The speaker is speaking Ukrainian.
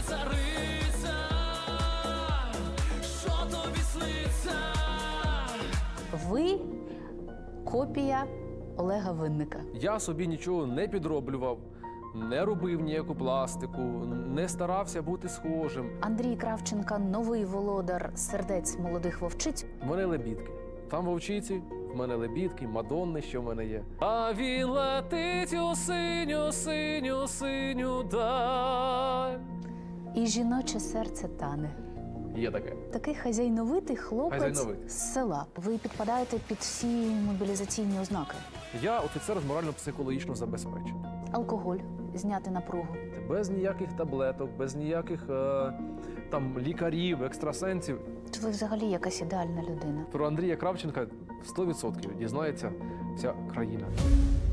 цариця, що тобі сниться? Ви копія Олега Винника. Я собі нічого не підроблював, не робив ніяку пластику, не старався бути схожим. Андрій Кравченка – новий володар сердець молодих вовчиць. В мене лебідки. Там вовчиці, в мене лебідки, мадонни, що в мене є. А він летить у синю, синю, синю даль. І жіноче серце тане. Є таке. Такий хазяйновитий хлопець Хазяйновитий. з села. Ви підпадаєте під всі мобілізаційні ознаки. Я офіцер з морально-психологічного забезпечення. Алкоголь, зняти напругу. Без ніяких таблеток, без ніяких там лікарів, екстрасенсів. Ви взагалі якась ідеальна людина. Про Андрія Кравченка 100% дізнається вся країна.